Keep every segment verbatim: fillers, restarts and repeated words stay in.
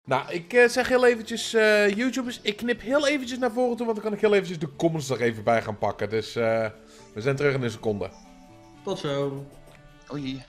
Nou, ik uh, zeg heel eventjes, uh, YouTubers, ik knip heel eventjes naar voren toe, want dan kan ik heel eventjes de comments er even bij gaan pakken. Dus uh, we zijn terug in een seconde. Tot zo. Oei.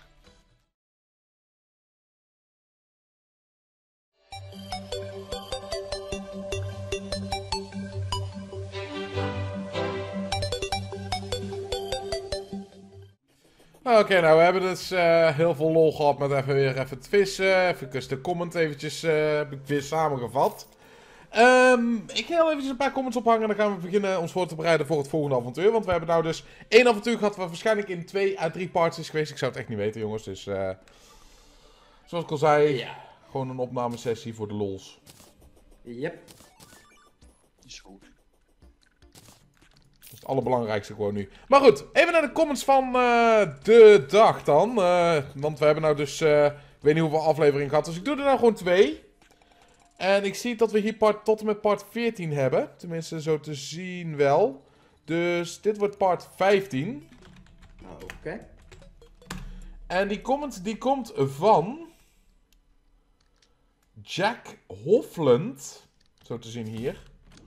Oké, okay, nou we hebben dus uh, heel veel lol gehad met even weer even het vissen. Even de comment eventjes uh, heb ik weer samengevat. Um, ik ga heel eventjes een paar comments ophangen en dan gaan we beginnen ons voor te bereiden voor het volgende avontuur. Want we hebben nou dus één avontuur gehad wat waarschijnlijk in twee à drie parts is geweest. Ik zou het echt niet weten, jongens. Dus uh, zoals ik al zei, ja. Gewoon een opnamesessie voor de lols. Yep. Is goed. Dat is het allerbelangrijkste gewoon nu. Maar goed, even naar de comments van uh, de dag dan. Uh, want we hebben nou dus, uh, ik weet niet hoeveel afleveringen gehad. Dus ik doe er nou gewoon twee. En ik zie dat we hier part, tot en met part veertien hebben. Tenminste, zo te zien wel. Dus dit wordt part vijftien. Oké. Okay. En die comment die komt van Jack Hofland. Zo te zien hier.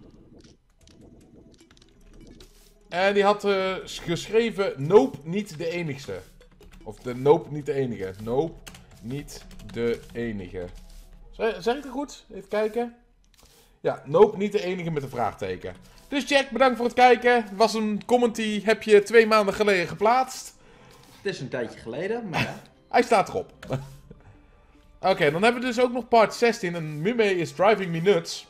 En die had uh, geschreven, nope, niet de enigste. Of de nope, niet de enige. Nope, niet de enige. Zeg ik het goed? Even kijken. Ja, nope, niet de enige met een vraagteken. Dus Jack, bedankt voor het kijken. Was een comment die heb je twee maanden geleden geplaatst. Het is een tijdje geleden, maar ja. Hij staat erop. Oké, okay, dan hebben we dus ook nog part zestien. En Mume is driving me nuts.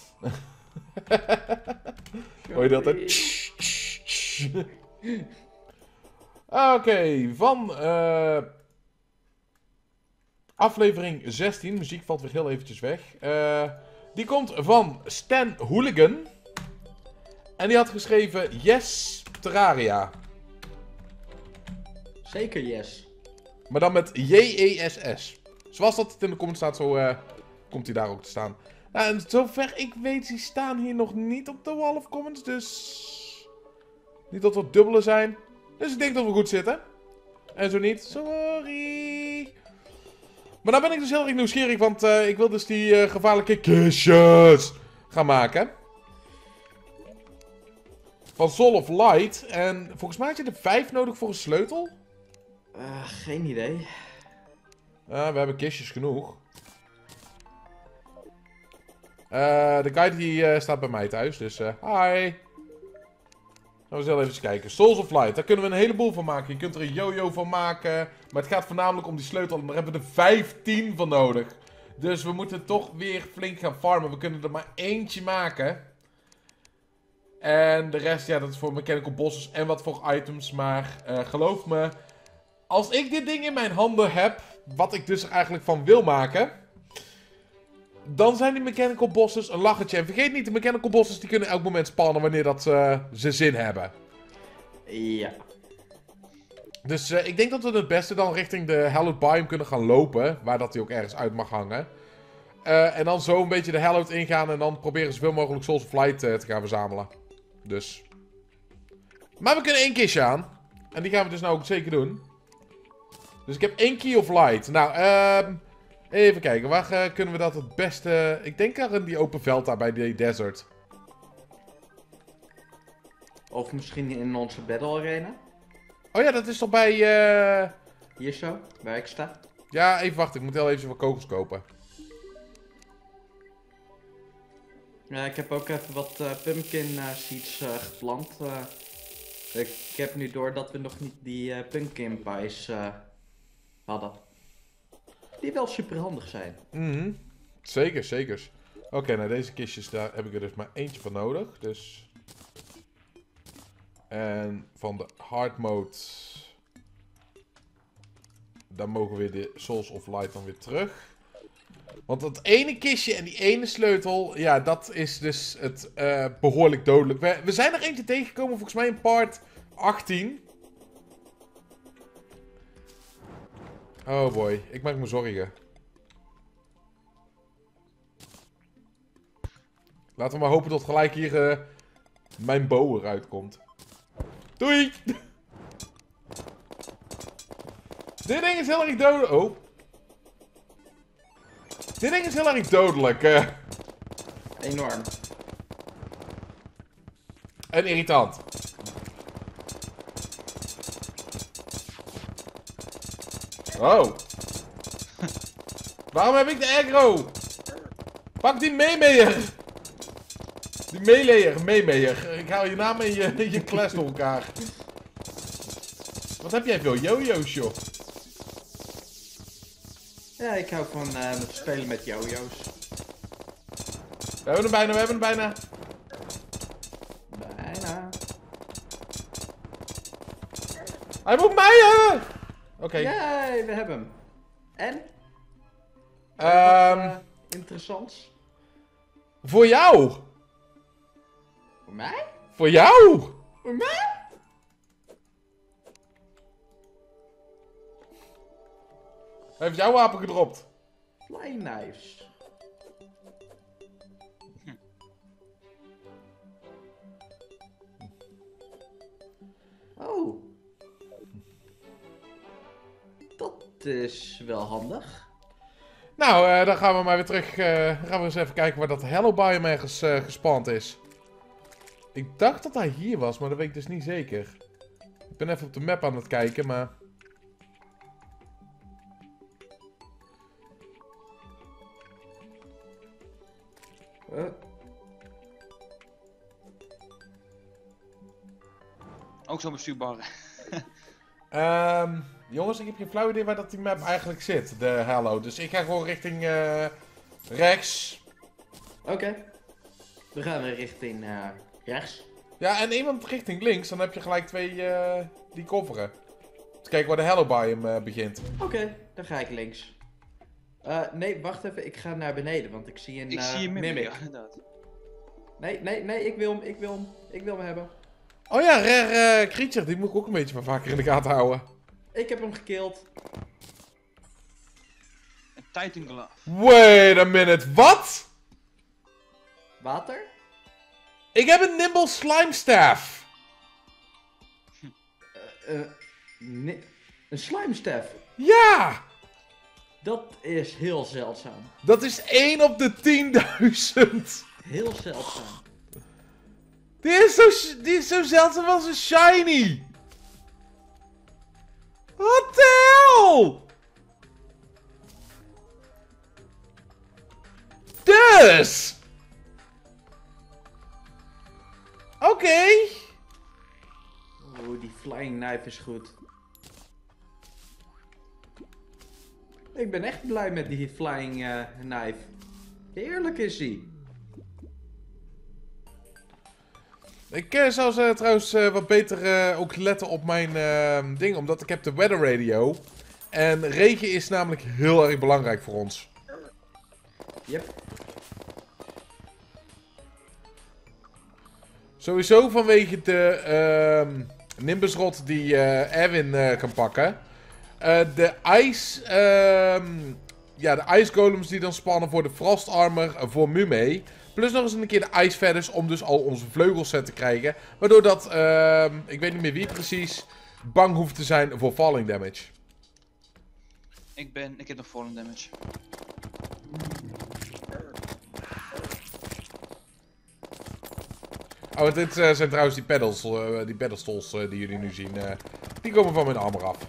Hoor je dat? Oké, okay, van uh, aflevering zestien. Muziek valt weer heel eventjes weg. Uh, die komt van Stan Hooligan. En die had geschreven Yes Terraria. Zeker yes. Maar dan met J E S S. Zoals dat in de comment staat, zo uh, komt hij daar ook te staan. Nou, en zover ik weet, die staan hier nog niet op de wall of comments. Dus niet dat er dubbele zijn. Dus ik denk dat we goed zitten. En zo niet, sorry. Maar dan ben ik dus heel erg nieuwsgierig, want uh, ik wil dus die uh, gevaarlijke kistjes gaan maken. Van Soul of Light. En volgens mij had je er vijf nodig voor een sleutel. Uh, geen idee. Uh, we hebben kistjes genoeg. Uh, de guide die uh, staat bij mij thuis, dus uh, hi. Gaan we eens even kijken. Souls of Light, daar kunnen we een heleboel van maken. Je kunt er een yo-yo van maken. Maar het gaat voornamelijk om die sleutel. En daar hebben we er vijftien van nodig. Dus we moeten toch weer flink gaan farmen. We kunnen er maar eentje maken. En de rest, ja, dat is voor mechanical bosses en wat voor items. Maar uh, geloof me, als ik dit ding in mijn handen heb, wat ik dus er eigenlijk van wil maken, dan zijn die mechanical bosses een lachertje. En vergeet niet, de mechanical bosses die kunnen elk moment spannen wanneer dat, uh, ze zin hebben. Ja. Dus uh, ik denk dat we het beste dan richting de Hallowed Biome kunnen gaan lopen. Waar dat hij ook ergens uit mag hangen. Uh, en dan zo een beetje de Hallowed ingaan. En dan proberen zoveel mogelijk Souls of Light uh, te gaan verzamelen. Dus. Maar we kunnen één kistje aan. En die gaan we dus nou ook zeker doen. Dus ik heb één Key of Light. Nou, uh, even kijken. Waar uh, kunnen we dat het beste... Ik denk daar in die open veld daar bij die desert. Of misschien in onze battle arena. Oh ja, dat is toch bij... Uh... Hier zo, waar ik sta. Ja, even wachten. Ik moet heel even wat kogels kopen. Ja, ik heb ook even wat uh, pumpkin uh, seeds uh, geplant. Uh, ik heb nu door dat we nog niet die uh, pumpkin pies uh, hadden. Die wel super handig zijn. Mhm. Zeker, zeker. Oké, okay, nou deze kistjes, daar heb ik er dus maar eentje van nodig. Dus... En van de hard mode... Dan mogen we de Souls of Light dan weer terug. Want dat ene kistje en die ene sleutel... Ja, dat is dus het uh, behoorlijk dodelijk. We, we zijn er eentje tegengekomen, volgens mij in part achttien. Oh boy, ik maak me zorgen. Laten we maar hopen dat gelijk hier uh, mijn bow eruit komt. Doei! Dit ding is heel erg dood. Oh. Dit ding is heel erg dodelijk. Uh. Enorm. En irritant. Oh. Waarom heb ik de aggro? Pak die meemeer. Die meeleer, meemeer. Ik haal je naam en je, je klas door elkaar. Wat heb jij veel jojo's, joh? Ja, ik hou van uh, spelen met jojo's. We hebben hem bijna, we hebben hem bijna. Bijna. Hij moet mij hebben! Oké. Okay. Jee, we hebben hem. En? Um, uh, interessants. Voor jou! Voor mij? Voor jou! Voor mij? Hij heeft jouw wapen gedropt. Flying knives. Hm. Oh. Dat is wel handig. Nou, uh, dan gaan we maar weer terug. Uh, gaan we eens even kijken waar dat Hello Biome ergens uh, gespawnd is. Ik dacht dat hij hier was, maar dat weet ik dus niet zeker. Ik ben even op de map aan het kijken, maar... Uh. Ook zo bestuurbare. um, jongens, ik heb geen flauw idee waar dat die map eigenlijk zit, de Hello. Dus ik ga gewoon richting uh, rechts. Oké. Okay. We gaan weer richting uh, rechts. Ja, en iemand richting links, dan heb je gelijk twee uh, die coveren. Dus kijk waar de Hello Biome uh, begint. Oké, okay, dan ga ik links. Uh, nee, wacht even, ik ga naar beneden, want ik zie een Ik uh, zie een mimic, mimic. ja, inderdaad. Nee, nee, nee, ik wil hem, ik wil hem, ik wil hem hebben. Oh ja, rare uh, creature, die moet ik ook een beetje van vaker in de gaten houden. Ik heb hem gekild. Een Titan Glove. Wait a minute, wat? Water? Ik heb een Nimble Slime Staff. Uh, uh, nee, een slime staff? Ja! Dat is heel zeldzaam. Dat is één op de tienduizend. Heel zeldzaam. Die is zo, die is zo zeldzaam als een shiny. What the hell? Dus. Oké. Okay. Oeh, die flying knife is goed. Ik ben echt blij met die flying uh, knife. Heerlijk is die. Ik uh, zou uh, trouwens uh, wat beter uh, ook letten op mijn uh, ding, omdat ik heb de weather radio. En regen is namelijk heel erg belangrijk voor ons. Yep. Sowieso vanwege de uh, Nimbusrot die uh, Erwin uh, kan pakken. Uh, de ice, uh, ja, de ice golems die dan spannen voor de frost armor uh, voor Mume. Plus nog eens een keer de ice feathers om dus al onze vleugels set te krijgen. Waardoor dat, uh, ik weet niet meer wie precies, bang hoeft te zijn voor falling damage. Ik ben, ik heb nog falling damage. Oh, dit uh, zijn trouwens die pedals, uh, die pedestals uh, die jullie nu zien. Uh, die komen van mijn armor af.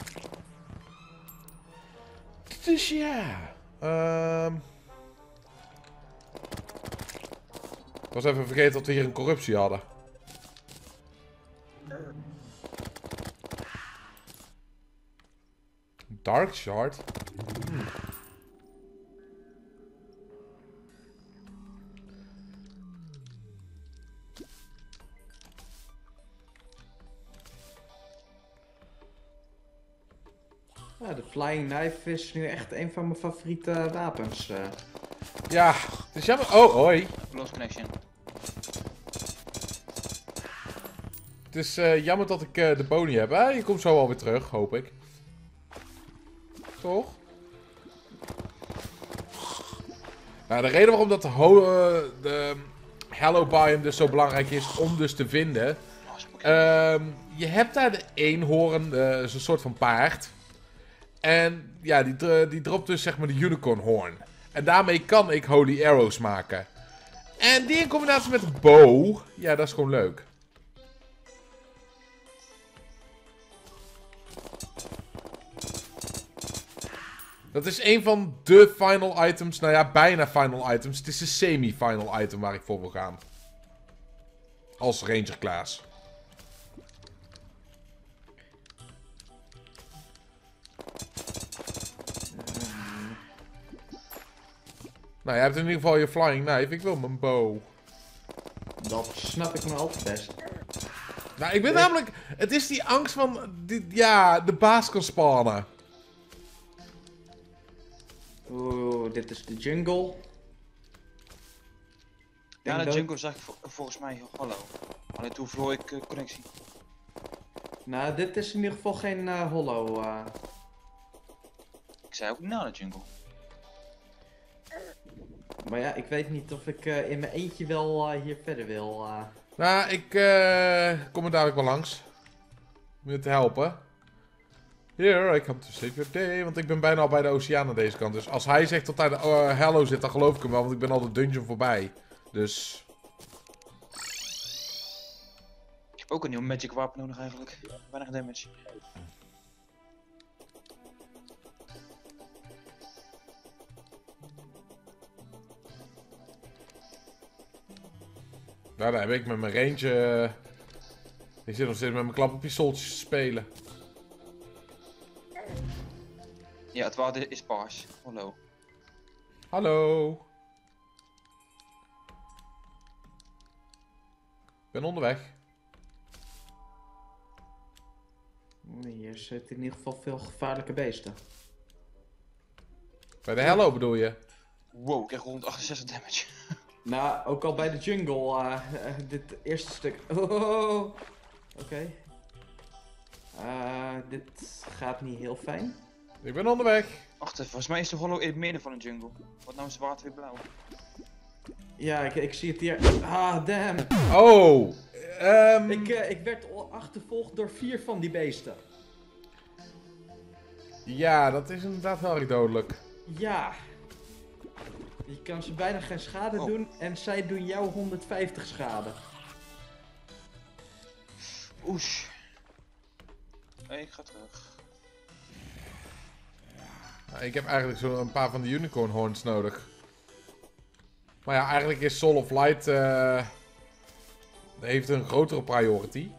Dus ja. Um... Ik was even vergeten dat we hier een corruptie hadden. Dark Shard? Hmm. Ja, de flying knife is nu echt een van mijn favoriete wapens. Uh. Ja, het is jammer. Oh, hoi. Lost connection. Het is uh, jammer dat ik uh, de pony heb. Eh, je komt zo alweer terug, hoop ik. Toch? Nou, de reden waarom dat de, ho uh, de Hello Biome dus zo belangrijk is om dus te vinden. Uh, je hebt daar de eenhoorn, uh, is een soort van paard. En ja, die, die dropt dus zeg maar de unicorn horn. En daarmee kan ik holy arrows maken. En die in combinatie met een bow, ja, dat is gewoon leuk. Dat is een van de final items. Nou ja, bijna final items. Het is een semi-final item waar ik voor wil gaan. Als ranger class. Nou, je hebt in ieder geval je flying knife. Ik wil mijn bow. Dat snap ik me al het best. Nou, ik ben namelijk... Het is die angst van... Die, ja, de baas kan spawnen. Oeh, dit is de jungle. Ja, Denk de dat- jungle zag ik vol- volgens mij hallo. Alleen toen verloor ik eh, connectie. Nou, dit is in ieder geval geen eh, hollow. eh. Ik zei ook na de jungle. Maar ja, ik weet niet of ik eh, in mijn eentje wel eh, hier verder wil. eh. Nou, ik eh, kom er dadelijk wel langs. Om je te helpen. Here, I come to save your day. Want ik ben bijna al bij de oceaan aan deze kant. Dus als hij zegt dat hij de uh, hello zit, dan geloof ik hem wel. Want ik ben al de dungeon voorbij. Dus... Ik heb ook een nieuw magic wapen nodig eigenlijk. Weinig damage. Nou, daar heb ik met mijn range... Uh, ik zit nog steeds met mijn klappenpistooltjes te spelen. Ja, het water is paars. Hallo. Hallo. Ik ben onderweg. Hier zitten in ieder geval veel gevaarlijke beesten. Bij de hello bedoel je? Wow, ik krijg honderdachtzestig damage. Nou, ook al bij de jungle, eh, eh, dit eerste stuk. Oh, oké. Eh, dit gaat niet heel fijn. Ik ben onderweg. Wacht even, volgens mij is de hollow in het midden van de jungle. Wat nou is het water weer blauw? Ja, ik, ik zie het hier. Ah, damn. Oh. ehm Ik, eh, ik werd al achtervolgd door vier van die beesten. Ja, dat is inderdaad wel erg dodelijk. Ja. Je kan ze bijna geen schade Oh. doen en zij doen jou honderdvijftig schade. Oesh. Nee, ik ga terug. Nou, ik heb eigenlijk zo een paar van de unicorn horns nodig. Maar ja, eigenlijk is Soul of Light... eh heeft een grotere priority.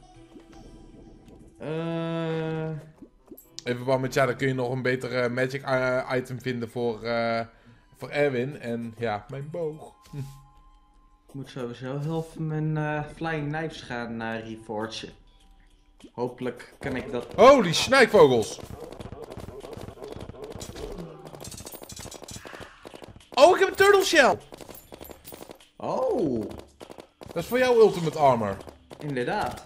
Eh... In verband met, ja, dan kun je nog een betere magic eh, item vinden voor, eh, voor Erwin. En ja, mijn boog. Hm. Ik moet sowieso heel veel mijn eh, flying knives gaan uh, reforgen. Hopelijk kan ik dat... Holy snijkvogels! Oh, ik heb een turtle shell! Oh, Dat is voor jou ultimate armor. inderdaad.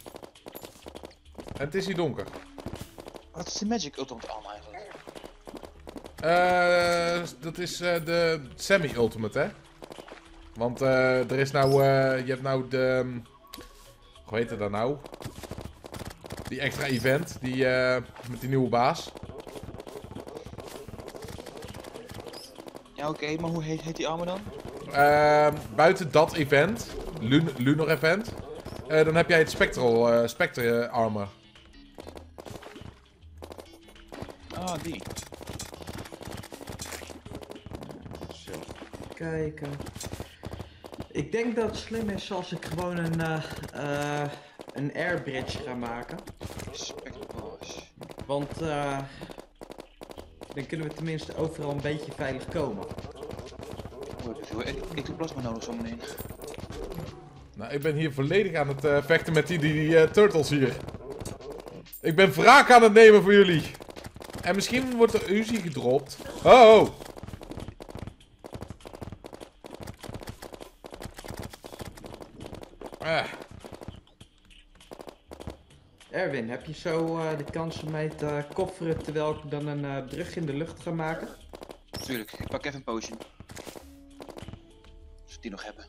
En het is hier donker. Wat is de magic ultimate armor eigenlijk? Eh, dat is eh, de semi-ultimate, hè? Want eh, er is nou, eh, je hebt nou de, um, hoe heet het dan nou? Die extra event, die, eh, met die nieuwe baas. Ja, oké, maar hoe heet, heet die armor dan? Eh, buiten dat event, Lun Lunar event, eh, dan heb jij het Spectral, eh, Spectre armor. Ah, die. Zo, kijken. Ik denk dat het slim is als ik gewoon een, eh eh een airbridge ga maken. Spectacles. Want eh dan kunnen we tenminste overal een beetje veilig komen. Oh, ik heb veel ik, ik heb plasma nodig zo meteen. Nou, ik ben hier volledig aan het eh, vechten met die, die, die eh, turtles hier. Ik ben wraak aan het nemen voor jullie. En misschien wordt er Uzi gedropt. Oh! Ah. Erwin, heb je zo eh, de kans om mij te kofferen terwijl ik dan een eh, brug in de lucht ga maken? Tuurlijk, ik pak even een potion. Als we die nog hebben.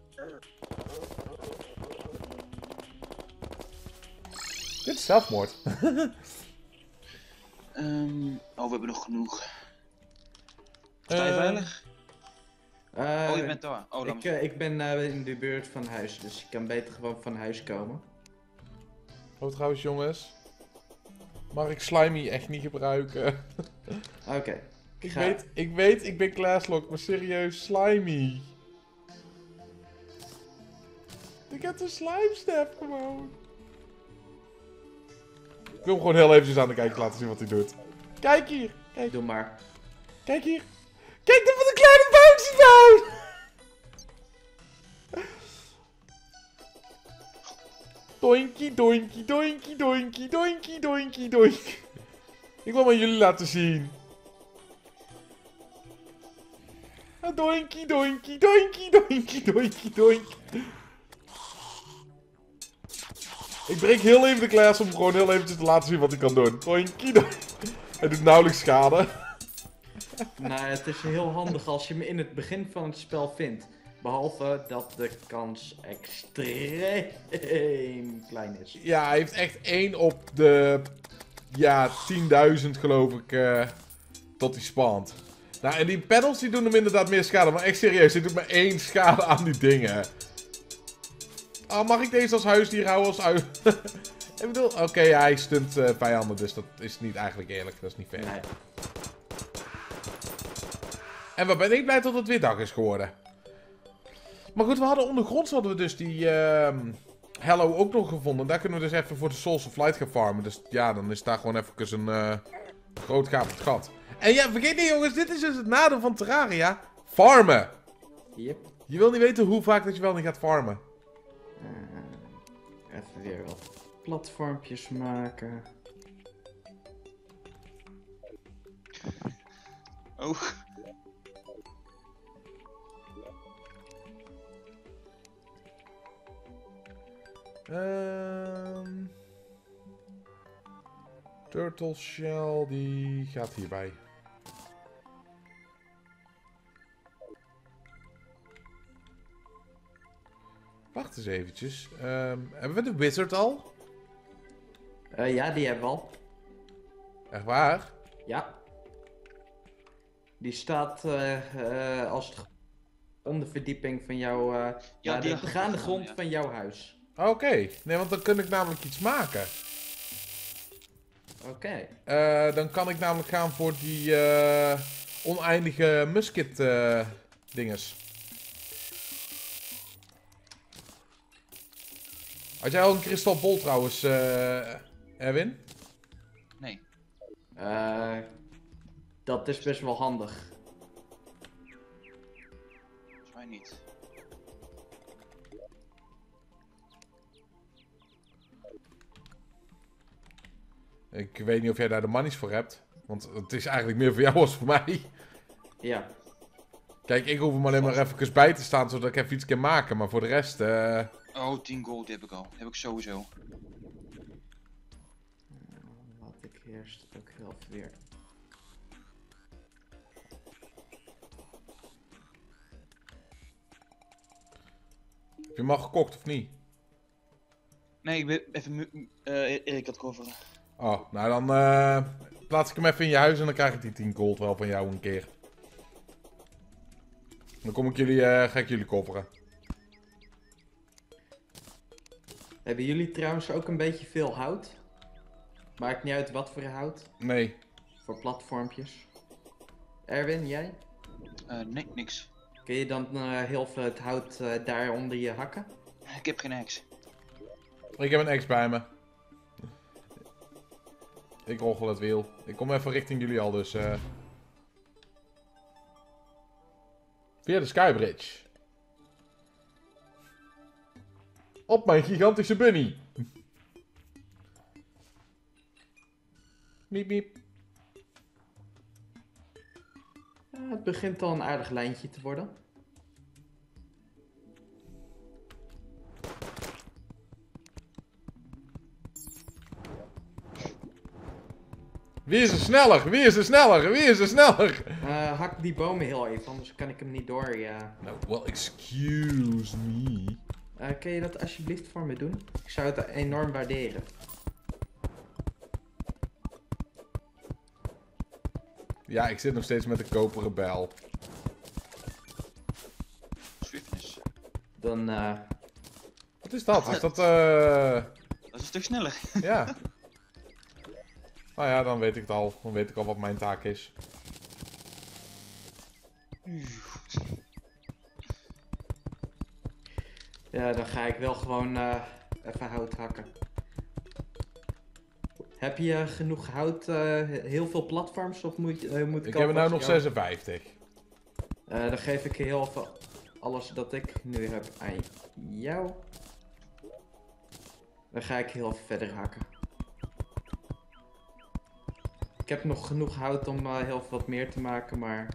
Dit is zelfmoord. Ehm, oh, we hebben nog genoeg. Sta je Eh, veilig? Eh, Oh, je bent daar. Oh, dan ik, eh, ik ben eh, in de buurt van huis, dus ik kan beter gewoon van huis komen. Oh, trouwens, jongens. Mag ik Slimy echt niet gebruiken? Oké. Ik Ga- weet, ik weet, ik ben Classlock, maar serieus, Slimy. Ik heb de slime step gewoon. Ik wil hem gewoon heel eventjes aan de kijker laten zien wat hij doet. Kijk hier. Kijk, Doe maar. kijk hier. Kijk dan wat een kleine bouncy down. Doinkie, doinkie, doinkie, doinkie, doinkie, doinkie, doinkie. Ik wil maar jullie laten zien. Ah, Doinkie, doinkie, doinkie, doinkie, doinkie, doinkie. Ik breek heel even de klas om gewoon heel eventjes te laten zien wat hij kan doen. Doinkie, doinkie. Hij doet nauwelijks schade. Nou, het is heel handig als je me in het begin van het spel vindt. Behalve dat de kans extreem klein is. Ja, hij heeft echt één op de... Ja, tienduizend geloof ik. Uh, tot hij spant. Nou, en die panels die doen hem inderdaad meer schade. Maar echt serieus, hij doet maar één schade aan die dingen. Oh, mag ik deze als huisdier houden? Als ui... ik bedoel, oké, okay, ja, hij stunt uh, vijanden. Dus dat is niet eigenlijk eerlijk. Dat is niet fair. Nee. En wat ben ik blij dat het weer dag is geworden. Maar goed, we hadden ondergronds hadden we dus die uh, Hello ook nog gevonden. Daar kunnen we dus even voor de Souls of Light gaan farmen. Dus ja, dan is daar gewoon even een uh, groot gapend gat. En ja, vergeet niet jongens, dit is dus het nadeel van Terraria. Farmen! Yep. Je wil niet weten hoe vaak dat je wel niet gaat farmen. Uh, even weer wat platformpjes maken. Oh. Um, Turtle Shell, die gaat hierbij. Wacht eens eventjes. Um, hebben we de Wizard al? Uh, ja, die hebben we al. Echt waar? Ja. Die staat uh, uh, als het onderverdieping van jouw... Uh, Ja, uh, die de gaande gedaan, grond ja. van jouw huis. Oké, okay. Nee, want dan kan ik namelijk iets maken. Oké. Okay. Uh, dan kan ik namelijk gaan voor die uh, oneindige musket uh, dinges. Had jij al een kristalbol trouwens, uh, Erwin? Nee. Uh, dat is best wel handig. Volgens mij niet. Ik weet niet of jij daar de monies voor hebt. Want het is eigenlijk meer voor jou als voor mij. Ja. Kijk, ik hoef hem alleen maar even bij te staan, zodat ik even iets kan maken. Maar voor de rest... Uh... Oh, tien gold heb ik al. Heb ik sowieso. Laat ik eerst ook heel even weer... Heb je hem al gekocht of niet? Nee, ik ben even uh, Erik dat coveren. Oh, nou dan uh, plaats ik hem even in je huis en dan krijg ik die tien gold wel van jou een keer. Dan kom ik jullie, uh, ga ik jullie kopperen. Hebben jullie trouwens ook een beetje veel hout? Maakt niet uit wat voor hout. Nee. Voor platformpjes. Erwin, jij? Uh, nee, niks. Kun je dan uh, heel veel het hout uh, daar onder je hakken? Ik heb geen axe. Ik heb een ex bij me. Ik roggel het wiel. Ik kom even richting jullie al, dus... Uh... Via de Skybridge. Op mijn gigantische bunny. Miep, miep. Uh, het begint al een aardig lijntje te worden. Wie is er sneller? Wie is er sneller? Wie is er sneller? Uh, hak die bomen heel even, anders kan ik hem niet door, ja. No, well, excuse me. Uh, kun je dat alsjeblieft voor me doen? Ik zou het enorm waarderen. Ja, ik zit nog steeds met de koperen bel. Swiftness. Dan, eh... Wat is dat? Is dat, eh... Dat is een stuk sneller. ja. Nou ja, dan weet ik het al. Dan weet ik al wat mijn taak is. Ja, dan ga ik wel gewoon eh, even hout hakken. Heb je genoeg hout, eh, heel veel platforms of moet, uh, moet ik Ik heb er nou nog jou- zesenvijftig. Eh, dan geef ik heel veel alles dat ik nu heb aan jou. Dan ga ik heel even verder hakken. Ik heb nog genoeg hout om uh, heel veel wat meer te maken, maar...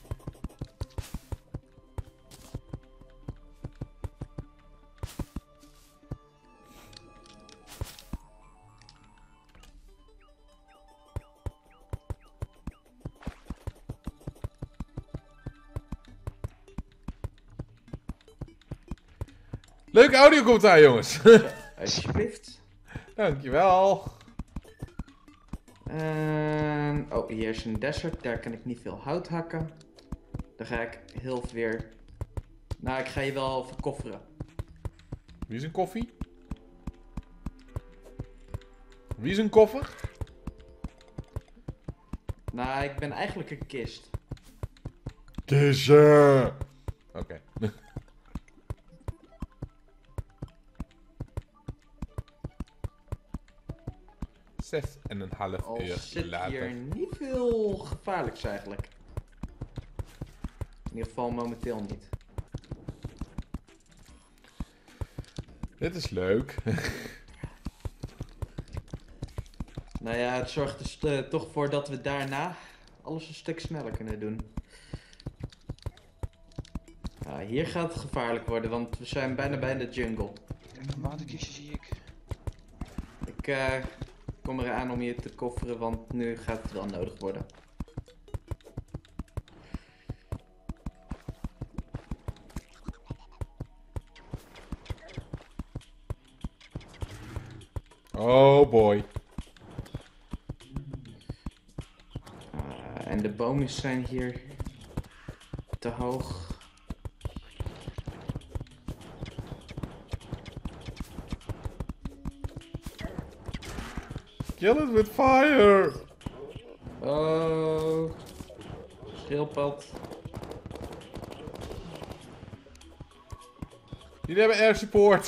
Leuke audiocommentaar, jongens. Alsjeblieft. Dankjewel. En... Oh, hier is een desert. Daar kan ik niet veel hout hakken. Dan ga ik heel veel weer... Nou, ik ga je wel verkofferen. Wie is een koffie? Wie is een koffer? Nou, ik ben eigenlijk een kist. Kistje. Oké. Zes en een half Al uur zit later. hier niet veel gevaarlijks eigenlijk. In ieder geval momenteel niet. Dit is leuk. Nou ja, het zorgt er st- eh, toch voor dat we daarna alles een stuk sneller kunnen doen. Ja, hier gaat het gevaarlijk worden, want we zijn bijna bij de jungle. Een waterkistje zie ik. Ik eh, kom eraan om je te kofferen, want nu gaat het wel nodig worden. Oh boy. Uh, en de bomen zijn hier te hoog. Kill it with fire. Oh, schildpad. Jullie hebben air support.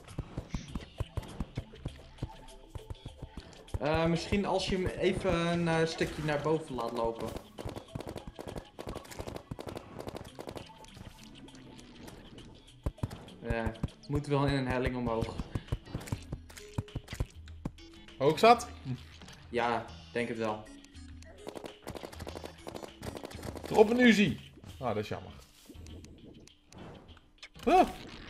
Uh, misschien als je hem even een uh, stukje naar boven laat lopen. Ja, moet wel in een helling omhoog. Hoog zat? Ja, denk het wel. Drop een Uzi. Ah, dat is jammer. Ah.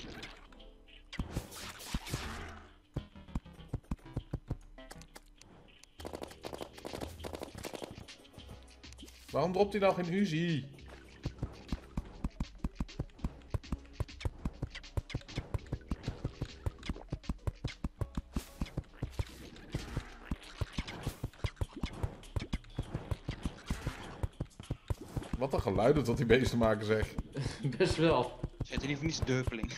Waarom dropt hij nou geen Uzi? Wat een geluiden tot die beesten maken, zeg. Best wel. Zet in ieder geval niet de deupeling.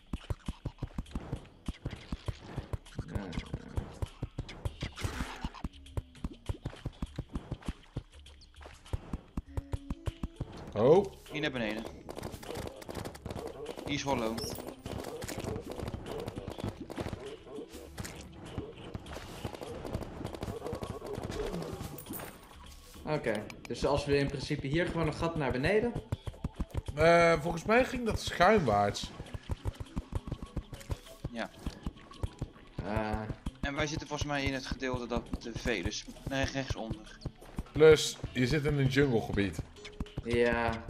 Uh, Oh, Hier naar beneden. Hier is hollow. Oké, okay. Dus als we in principe hier gewoon een gat naar beneden. uh, volgens mij ging dat schuinwaarts. Ja. Uh, En wij zitten volgens mij in het gedeelte dat de V, dus nee, rechtsonder. Plus, je zit in een junglegebied. ja.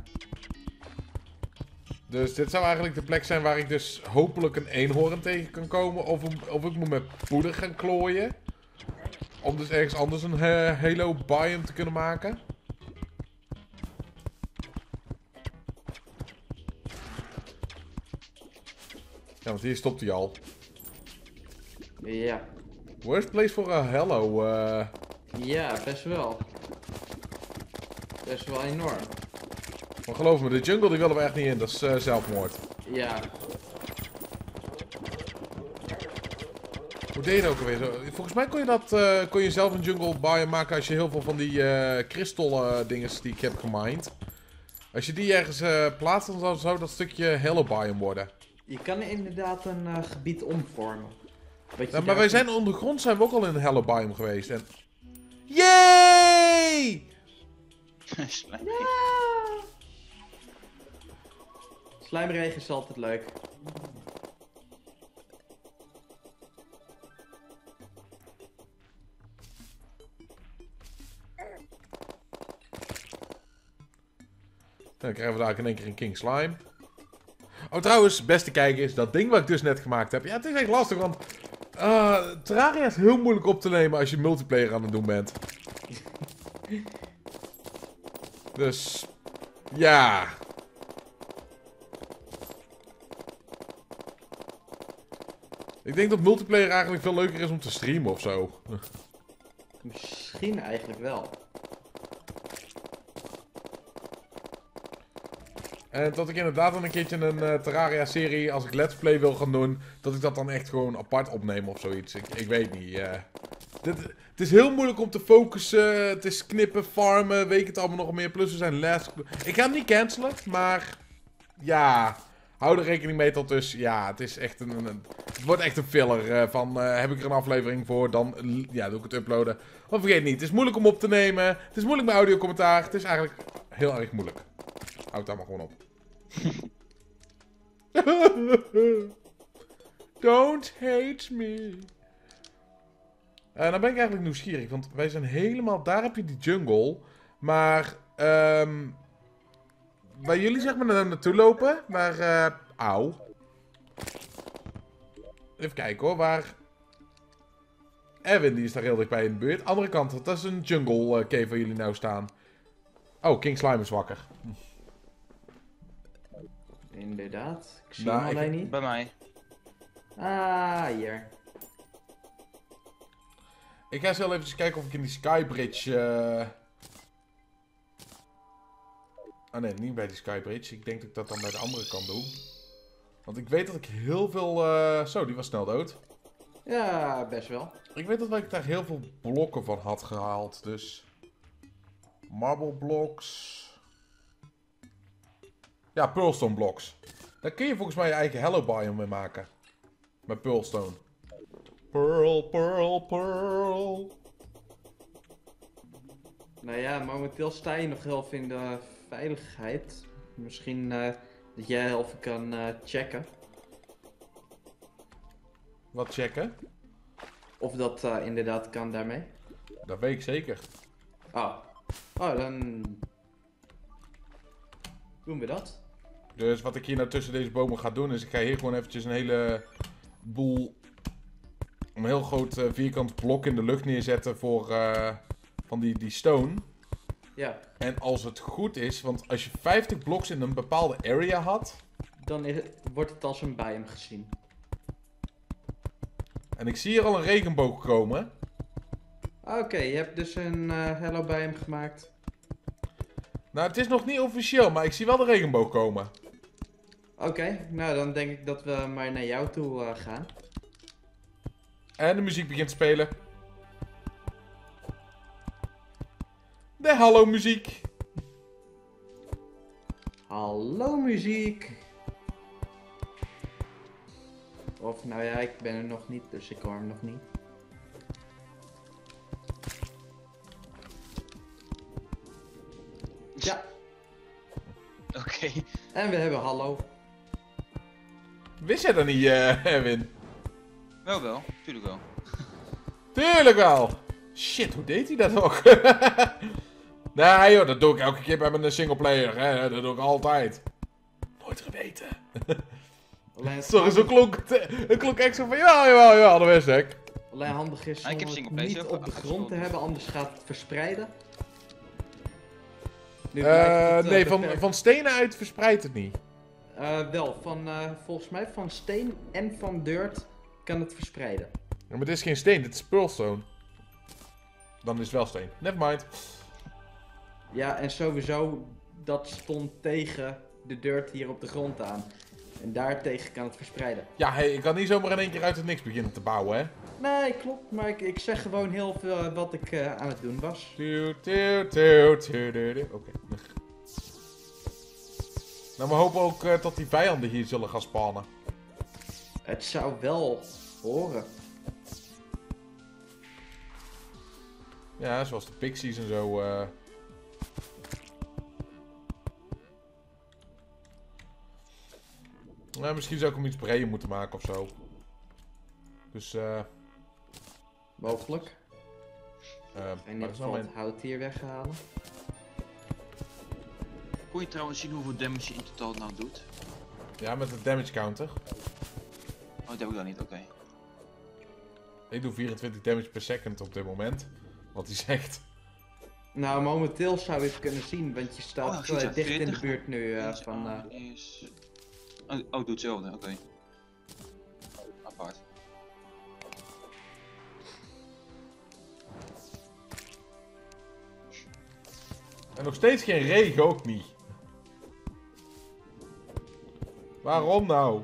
Dus dit zou eigenlijk de plek zijn waar ik dus hopelijk een eenhoorn tegen kan komen. Of, een- of ik moet met poeder gaan klooien. Om dus ergens anders een uh, Halo biome te kunnen maken. Ja, want hier stopt hij al. Ja. Worst place voor een Halo. Uh... Ja, best wel. best wel enorm. Maar geloof me, de jungle die willen we echt niet in. Dat is uh, zelfmoord. Ja. Hoe deed je dat ook alweer zo? Volgens mij kon je, dat, uh, kon je zelf een jungle biome maken als je heel veel van die uh, kristallen dinges die ik heb gemined. Als je die ergens uh, plaatst, dan zou, zou dat stukje hello biome worden. Je kan inderdaad een uh, gebied omvormen. Wat je Ja, maar wij kunt... zijn ondergrond zijn we ook al in een hello biome geweest. En... Yay! Slijm. Ja! Slijmregen is altijd leuk. Dan krijgen we daar in één keer een King Slime. Oh, trouwens, beste kijkers, dat ding wat ik dus net gemaakt heb. Ja, het is echt lastig, want... Uh, Terraria is heel moeilijk op te nemen als je multiplayer aan het doen bent. Dus... Ja... Ik denk dat multiplayer eigenlijk veel leuker is om te streamen of zo. Misschien eigenlijk wel. En dat ik inderdaad dan een keertje een uh, Terraria-serie, als ik Let's Play wil gaan doen, dat ik dat dan echt gewoon apart opneem of zoiets. Ik, ik weet niet. Uh, dit, het is heel moeilijk om te focussen. Het is knippen, farmen, weet ik het allemaal nog meer. Plus we zijn last. Ik ga hem niet cancelen, maar ja, hou er rekening mee tot dus. Ja, het is echt een, een het wordt echt een filler uh, van uh, heb ik er een aflevering voor, dan ja, doe ik het uploaden. Maar vergeet niet, het is moeilijk om op te nemen. Het is moeilijk met audiocommentaar. Het is eigenlijk heel erg moeilijk. Houd daar maar gewoon op. Don't hate me. Uh, dan ben ik eigenlijk nieuwsgierig, want wij zijn helemaal... Daar heb je die jungle. Maar, um, waar jullie zeg maar naar naartoe lopen, waar... Uh, auw. Even kijken hoor, waar... Erwin, die is daar heel dichtbij in de buurt. Andere kant, dat is een jungle uh, cave waar jullie nou staan. Oh, King Slime is wakker. Inderdaad. Ik zie Nou, hem ik- alleen niet. Bij mij. Ah, hier. Ik ga eens heel even kijken of ik in die Skybridge... Uh... Ah nee, niet bij die Skybridge. Ik denk dat ik dat dan bij de andere kant doe. Want ik weet dat ik heel veel... Uh... Zo, die was snel dood. Ja, best wel. Ik weet dat ik daar heel veel blokken van had gehaald, dus... Marble blocks... Ja, Pearlstone blocks. Daar kun je volgens mij je eigen Hello Biome mee maken. Met Pearlstone. Pearl, pearl, pearl. Nou ja, momenteel sta je nog heel veel in de veiligheid. Misschien uh, dat jij even kan uh, checken. Wat checken? Of dat uh, inderdaad kan daarmee. Dat weet ik zeker. Oh. Oh, dan... doen we dat. Dus wat ik hier nou tussen deze bomen ga doen, is ik ga hier gewoon eventjes een hele boel... Een heel groot uh, vierkant blok in de lucht neerzetten voor uh, van die, die stone. Ja, En als het goed is, want als je vijftig bloks in een bepaalde area had... dan is het, wordt het als een biome gezien. En ik zie hier al een regenboog komen. Oké, okay, je hebt dus een uh, hello biome gemaakt. Nou, het is nog niet officieel, maar ik zie wel de regenboog komen. Oké, okay, nou dan denk ik dat we maar naar jou toe uh, gaan. En de muziek begint te spelen. De hallo muziek. Hallo muziek. Of nou ja, ik ben er nog niet, dus ik hoor hem nog niet. Ja, Oké. Okay. en we hebben hallo. Wist jij dat niet, uh, Erwin? Wel wel, tuurlijk wel. Tuurlijk wel. Shit, hoe deed hij dat nog? Nee joh, dat doe ik elke keer bij mijn singleplayer. Hè? Dat doe ik altijd. Nooit geweten. Alleen het Sorry, zo klonk het. Het klonk echt zo van ja, ja, ja, dat wist ik. Alleen handig is Ah, ik om heb het singleplays niet ook op de afgesloten. grond te hebben, anders gaat het verspreiden. Nu Uh, blijkt het, uh, nee, van, beperkt. van stenen uit verspreidt het niet. Uh, wel, van, uh, volgens mij van steen en van dirt kan het verspreiden. Ja, maar dit is geen steen, dit is pearlstone. Dan is het wel steen. Nevermind. Ja, en sowieso, dat stond tegen de dirt hier op de grond aan. En daartegen kan het verspreiden. Ja, hey, ik kan niet zomaar in één keer uit het niks beginnen te bouwen, hè? Nee, klopt. Maar ik, ik zeg gewoon heel veel eh, wat ik uh, aan het doen was. Tuut, tuut, tuut, tuut, tuut. Oké. Nou, we hopen ook uh, dat die vijanden hier zullen gaan spannen. Het zou wel horen. Ja, zoals de pixies en zo. Uh... Nou, misschien zou ik hem iets breder moeten maken of zo. Dus, eh... Uh... Mogelijk. Uh, in ieder geval mijn... het hout hier weghalen. Kon je trouwens zien hoeveel damage je in totaal nou doet? Ja, met de damage counter. Oh, dat heb ik dan niet, oké. Okay. Ik doe vierentwintig damage per second op dit moment. Wat hij zegt. Nou, momenteel zou je het kunnen zien, want je staat oh, uh, dicht in de buurt nu uh, van... Uh... Is... Oh, oh, doet hetzelfde, oké. Okay. Apart. En nog steeds geen regen, ook niet. Waarom nou?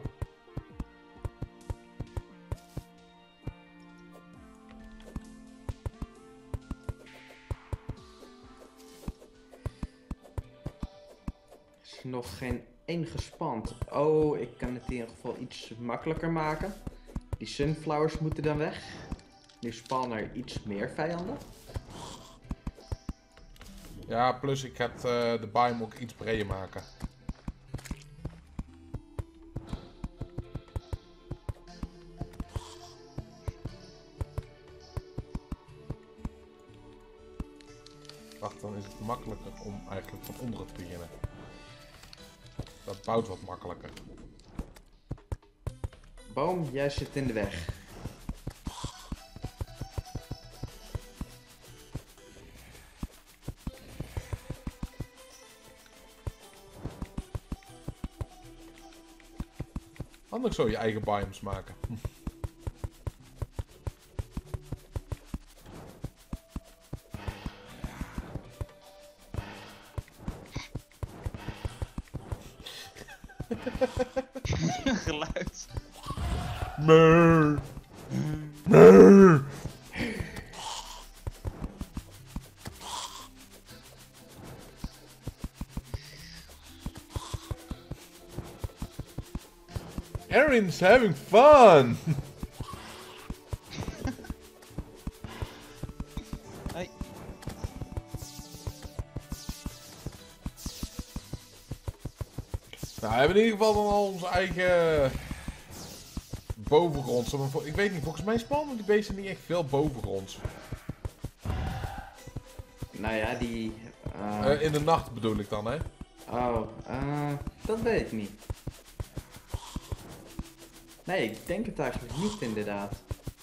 Er is nog geen één gespand. Oh, ik kan het in ieder geval iets makkelijker maken. Die sunflowers moeten dan weg. Nu spannen er iets meer vijanden. Ja, plus ik ga het, uh, de biome ook iets breder maken. Wacht, dan is het makkelijker om eigenlijk van onderen te beginnen. Dat bouwt wat makkelijker. Boom, jij zit in de weg. Anders zou je eigen biomes maken. Geluid. Meur. Meur. Erin's having fun. Hey. Nou, we hebben in ieder geval dan al onze eigen bovengronds. Ik weet niet, volgens mij spannen die beesten niet echt veel bovengronds. Nou ja, die... Uh... Uh, in de nacht bedoel ik dan, hè? Oh, uh, dat weet ik niet. Nee, ik denk het eigenlijk niet inderdaad.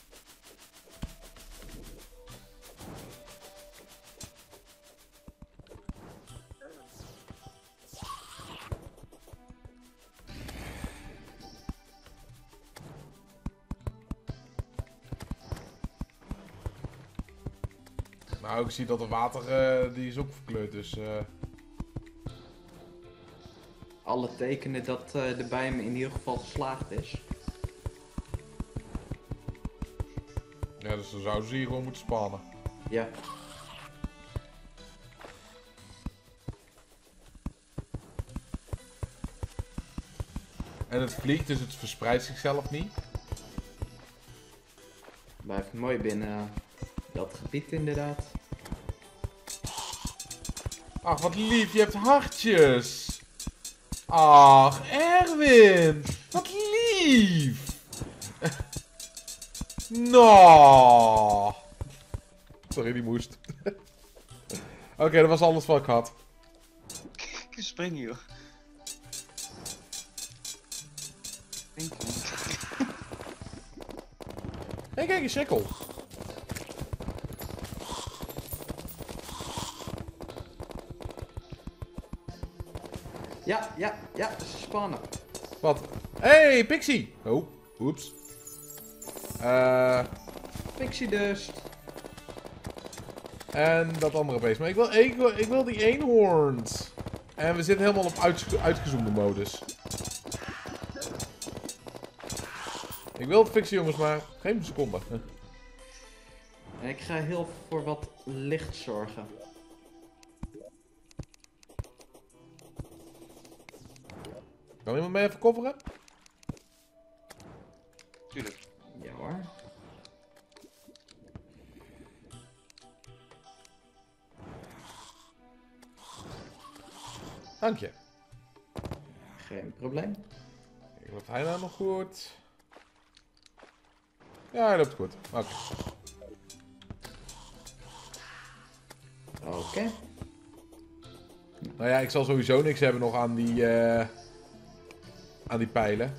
Nou, ik zie dat de water, uh, die is ook verkleurd, dus... Uh... Alle tekenen dat uh, de biome in ieder geval geslaagd is. Ja, dus dan zouden ze hier gewoon moeten spannen. Ja. En het vliegt, dus het verspreidt zichzelf niet. Blijft mooi binnen dat gebied inderdaad. Ach, wat lief, je hebt hartjes. Ach, Erwin, wat lief. No. Sorry, die moest. Oké, okay, dat was alles wat ik had. Ik spring joh. Denk je. Hé, kijk, een sikkel. Ja, ja, ja, spannen. Wat? Hé, hey, Pixie. Oh, oeps. Eh... Uh... Pixie dust. Hé, En dat andere beest. Maar ik wil, ik wil, ik wil die eenhoorns. En we zitten helemaal op uitge uitgezoomde modus. Ik wil het fixen jongens, maar geen seconde. Ik ga heel voor wat licht zorgen. Kan iemand mij even coveren? Tuurlijk. Ja hoor. Dank je. Geen probleem. Kijk, loopt hij nou nog goed? Ja, hij loopt goed. Oké. Oké. Okay. Nou ja, ik zal sowieso niks hebben nog aan die, uh, aan die pijlen.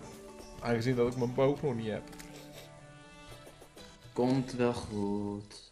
Aangezien dat ik mijn boog nog niet heb. Komt wel goed.